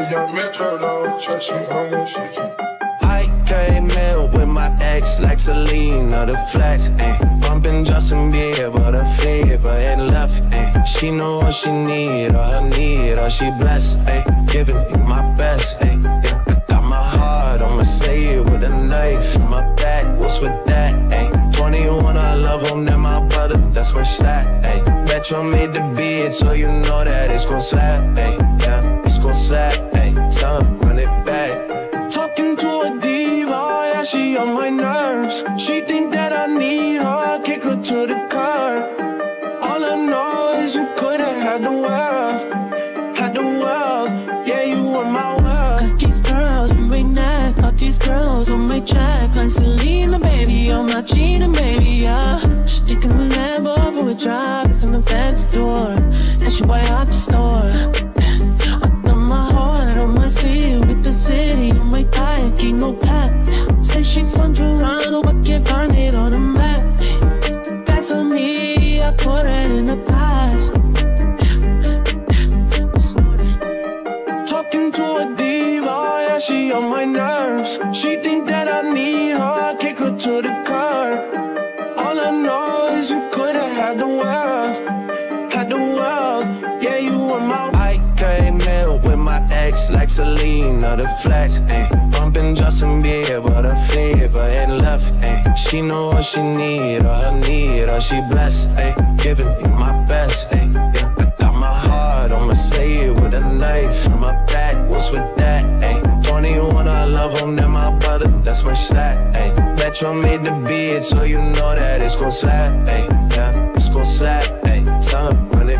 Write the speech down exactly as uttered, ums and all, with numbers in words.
young metro, don't trust me, I'm gon' shoot you. I came in with my ex like Selena, the flex, ayy. Bumpin' Justin Bieber, the fever ain't left, ayy. She know what she need, all her need, all she blessed, ayy. Giving you my best, ayy, yeah. I got my heart on my sleeve with a knife in my back, what's with that, ayy? twenty-one, I love him, then my brother, that's my stack, ayy. Metro made the beat, so you know that it's gon' slap, ayy, yeah. It's gon' slap, ayy. Tell him, run it back. Talking to a diva, yeah, she on my nerves. She think that I need her, kick her to the curb. All I know is you could've had the world, had the world, yeah, you were my world. Got these girls on my neck, got these girls on my track. Like Selena, baby, I'm not cheating, baby, yeah. She thinking a Lambo for a drive, it's on the fancy door, and she way out the store. My heart on my sleeve with the city on my back, keep no pack. Say she from Toronto, but can't find it on the map. That's on me, I put it in the past. Talking to a diva, yeah, she on my nerves. She think that I need her, kick her to the curb. All I know is you could've had the world, had the world, yeah, you were my. I came in with my ex like Selena, the flex, ayy. Bumpin' Justin Bieber, the fever ain't left, ayy. She know what she need, all her need, all she blessed, ayy. Giving you my best, ayy, yeah. I got my heart on my sleeve with a knife in my back, what's with that, ayy? twenty-one, I love him, then my brother, that's my stack, ayy. Metro made the beat, so you know that it's gon' slap, ayy, yeah. It's gon' slap, ayy. Tell him, run it